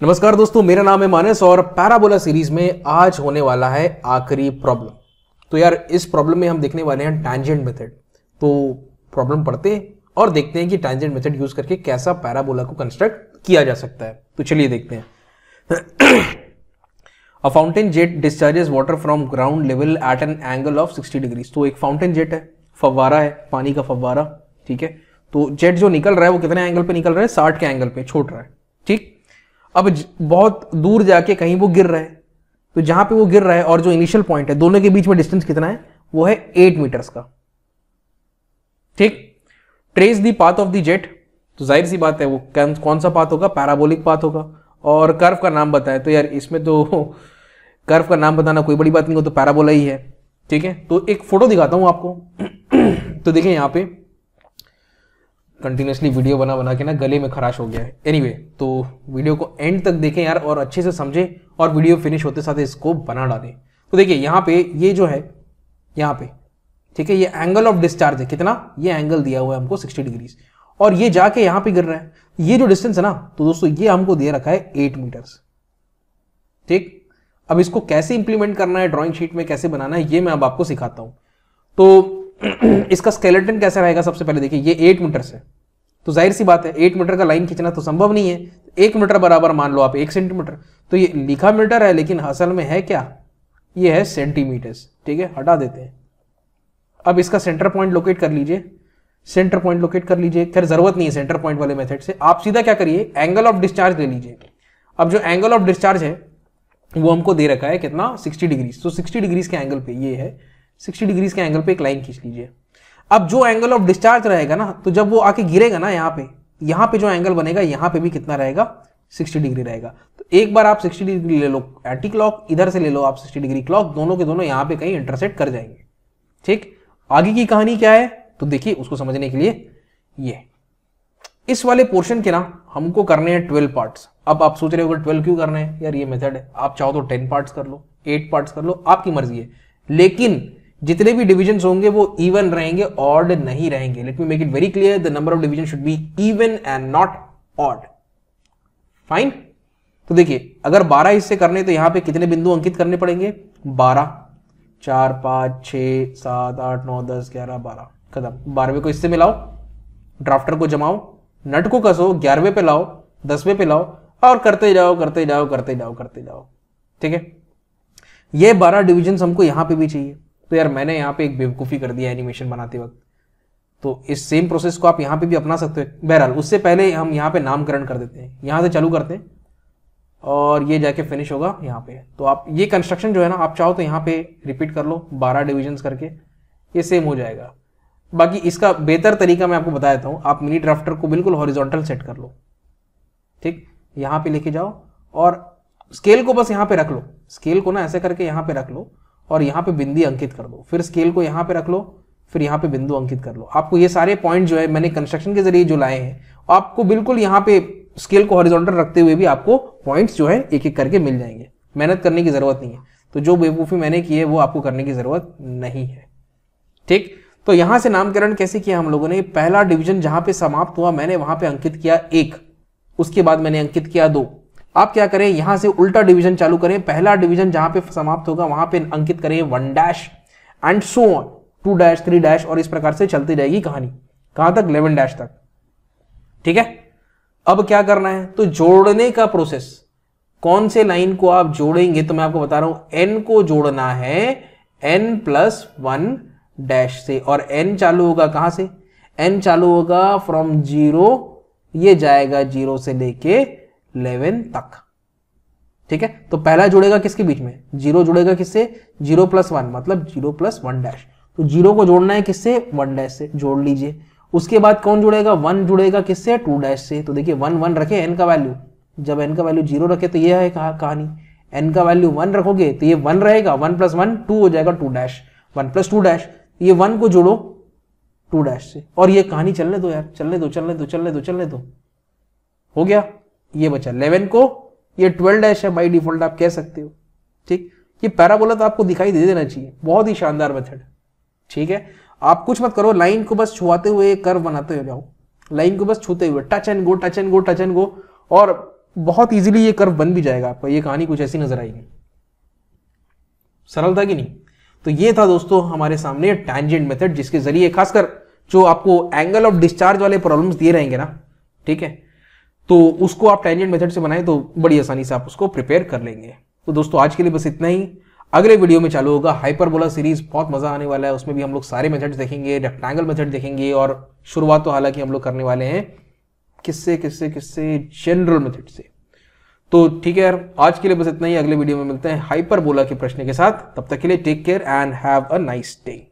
नमस्कार दोस्तों, मेरा नाम है मानस और पैराबोला सीरीज में आज होने वाला है आखिरी प्रॉब्लम। तो यार इस प्रॉब्लम में हम देखने वाले हैं टैंजेंट मेथड। तो प्रॉब्लम पढ़ते हैं और देखते हैं कि टैंजेंट मेथड यूज करके कैसा पैराबोला को कंस्ट्रक्ट किया जा सकता है। तो चलिए देखते हैं। A fountain jet discharges water from ground level at an angle of 60 degrees. तो एक फाउंटेन जेट है, फव्वारा है, पानी का फव्वारा, ठीक है। तो जेट जो निकल रहा है वो कितने एंगल पे निकल रहा है? 60 के एंगल पे छोड़ रहा है, ठीक। अब बहुत दूर जाके कहीं वो गिर रहा है, तो जहां पे वो गिर रहा है और जो इनिशियल पॉइंट है दोनों के बीच में डिस्टेंस कितना है? वो है 8 मीटर्स का, ठीक। Trace the path of the jet, तो जाहिर सी बात है वो कौन सा पाथ होगा? पैराबोलिक पाथ होगा। और कर्व का नाम बताए, तो यार इसमें तो कर्व का नाम बताना कोई बड़ी बात नहीं हो, तो पैराबोला ही है, ठीक है। तो एक फोटो दिखाता हूं आपको। तो देखिए यहां पे कंटिन्यूसली वीडियो बना बना के ना गले में खराश हो गया है। एनीवे, तो वीडियो को एंड तक देखें यार और अच्छे से समझें और वीडियो फिनिश होते साथ इसको बना डालें। तो देखिए यहाँ पे ये जो है यहाँ पे, ठीक है, ये एंगल ऑफ डिस्चार्ज है कितना? ये एंगल दिया हुआ है हमको 60 डिग्रीज और ये जाके यहाँ पे गिर रहा है। ये जो डिस्टेंस है ना, तो दोस्तों ये हमको दे रखा है 8 मीटर्स, ठीक। अब इसको कैसे इंप्लीमेंट करना है, ड्रॉइंग शीट में कैसे बनाना है, ये मैं अब आपको सिखाता हूं। तो इसका स्केलेटन कैसा रहेगा? सबसे पहले देखिए ये 8 मीटर है, तो जाहिर सी बात है 8 मीटर का लाइन खींचना तो संभव नहीं है। 1 मीटर बराबर मान लो आप 1 सेंटीमीटर, तो ये लिखा मीटर है लेकिन असल में है क्या? ये है सेंटीमीटर्स, ठीक है। हटा देते हैं। अब इसका सेंटर पॉइंट लोकेट कर लीजिए, सेंटर पॉइंट लोकेट कर लीजिए। खैर जरूरत नहीं है सेंटर पॉइंट वाले मेथड से, आप सीधा क्या करिए, एंगल ऑफ डिस्चार्ज ले लीजिए। अब जो एंगल ऑफ डिस्चार्ज है वो हमको दे रखा है कितना? 60 डिग्रीज। तो 60 डिग्रीज के एंगल पे ये है, 60 डिग्रीज के एंगल पे एक लाइन खींच लीजिए। अब जो एंगल ऑफ डिस्चार्ज रहेगा ना, तो जब वो आके गिरेगा ना यहाँ पे जो एंगल बनेगा यहाँ पे भी कितना रहेगा? 60 डिग्री रहेगा। तो एक बार आप 60 डिग्री ले लो एंटी क्लॉक, इधर से ले लो आप 60 डिग्री क्लॉक, दोनों के दोनों यहाँ पे कहीं इंटरसेक्ट कर जाएंगे, ठीक। आगे की कहानी क्या है तो देखिए, उसको समझने के लिए ये इस वाले पोर्शन के ना हमको करने हैं 12 पार्ट्स। अब आप सोच रहे हो 12 क्यों करने हैं यार? ये मेथड है, आप चाहो तो 10 पार्ट्स कर लो, 8 पार्ट्स कर लो, आपकी मर्जी है। लेकिन जितने भी डिविजन्स होंगे वो इवन रहेंगे, ऑड नहीं रहेंगे। Let me make it very clear, the number of division should be even and not odd. Fine. तो देखिए अगर 12 हिस्से करने तो यहां पे कितने बिंदु अंकित करने पड़ेंगे? 12, 4, 5, 6, 7, 8, 9, 10, 11, 12, खत्म। 12वें को इससे मिलाओ, ड्राफ्टर को जमाओ, नट को कसो, 11वें पे लाओ, 10वें पे लाओ और करते जाओ करते जाओ करते जाओ करते जाओ, ठीक है। ये 12 डिविजन हमको यहां पे भी चाहिए। तो यार मैंने यहाँ पे एक बेवकूफ़ी कर दिया एनिमेशन बनाते वक्त, तो इस सेम प्रोसेस को आप यहाँ पे भी अपना सकते हो। बहरहाल उससे पहले हम यहाँ पे नामकरण कर देते हैं, यहाँ से चालू करते हैं और ये जाके फिनिश होगा यहाँ पे। तो आप ये कंस्ट्रक्शन जो है ना, आप चाहो तो यहाँ पे रिपीट कर लो 12 डिविजन्स करके, ये सेम हो जाएगा। बाकी इसका बेहतर तरीका मैं आपको बता देता हूँ, आप मिनी ड्राफ्टर को बिल्कुल हॉरिजॉन्टल सेट कर लो, ठीक। यहाँ पे लेके जाओ और स्केल को बस यहाँ पे रख लो, स्केल को ना ऐसे करके यहाँ पे रख लो और यहाँ पे बिंदी अंकित कर दो। फिर स्केल को यहाँ पे रख लो, फिर यहाँ पे बिंदु अंकित कर लो। आपको ये सारे पॉइंट जो है मैंने कंस्ट्रक्शन के जरिए जो लाए हैं, आपको बिल्कुल यहाँ पे स्केल को हॉरिजॉन्टल रखते हुए भी आपको पॉइंट्स जो है एक एक करके मिल जाएंगे। मेहनत करने की जरूरत नहीं है। तो जो बेवकूफी मैंने की है वो आपको करने की जरूरत नहीं है, ठीक। तो यहां से नामकरण कैसे किया हम लोगों ने? पहला डिवीजन जहां पे समाप्त हुआ मैंने वहां पे अंकित किया 1, उसके बाद मैंने अंकित किया 2। आप क्या करें, यहां से उल्टा डिवीजन चालू करें। पहला डिवीजन जहां पे समाप्त होगा वहां पे अंकित करें 1 एंड सो ऑन, 2 3 और इस प्रकार से चलती रहेगी कहानी। कहां तक? 11 तक, ठीक है। अब क्या करना है? तो जोड़ने का प्रोसेस, कौन से लाइन को आप जोड़ेंगे? तो मैं आपको बता रहा हूं, n को जोड़ना है n+1 से, और n चालू होगा कहां से? n चालू होगा फ्रॉम 0, ये जाएगा 0 से लेके 11 तक, ठीक है। तो पहला जुड़ेगा किसके बीच में? 0 जुड़ेगा किससे? 0+1 मतलब 0+1। तो 0 को जोड़ना है किससे? 1 से, जोड़ लीजिए। उसके बाद कौन जुड़ेगा? 1 जुड़ेगा किससे? 2 से। तो देखिए 1 1 रखे n का वैल्यू, जब n का वैल्यू 0 रखे तो ये है कहानी। n का वैल्यू 1 रखोगे तो ये 1 रहेगा, 1+1 2 हो जाएगा 2, 1+2, ये 1 को जोड़ो 2 से और ये कहानी चलने दो यार, चलने दो चलने दो चलने दो चलने दो। हो गया, ये बचा 11 को, ये 12 है बाई डिफॉल्ट आप कह सकते हो, ठीक। ये पैराबोला तो आपको दिखाई दे देना चाहिए, बहुत ही शानदार मेथड, ठीक है। आप कुछ मत करो, लाइन को बस छुआते हुए कर्व बनाते हो जाओ, लाइन को बस छूते हुए, touch and go touch and go touch and go. और बहुत इजीली ये कर्व बन भी जाएगा आपका। ये कहानी कुछ ऐसी नजर आएगी। सरल था कि नहीं? तो ये था दोस्तों हमारे सामने टैंजेंट मेथड, जिसके जरिए खासकर जो आपको एंगल ऑफ डिस्चार्ज वाले प्रॉब्लम्स दिए रहेंगे ना, ठीक है, तो उसको आप टैंजेंट मेथड से बनाएं तो बड़ी आसानी से आप उसको प्रिपेयर कर लेंगे। तो दोस्तों आज के लिए बस इतना ही। अगले वीडियो में चालू होगा हाइपरबोला सीरीज, बहुत मजा आने वाला है। उसमें भी हम लोग सारे मेथड्स देखेंगे, रेक्टेंगल मेथड देखेंगे, और शुरुआत तो हालांकि हम लोग करने वाले हैं किससे जनरल मेथड से। तो ठीक है यार, आज के लिए बस इतना ही। अगले वीडियो में मिलते हैं हाइपरबोला के प्रश्न के साथ। तब तक के लिए take care and have a nice day.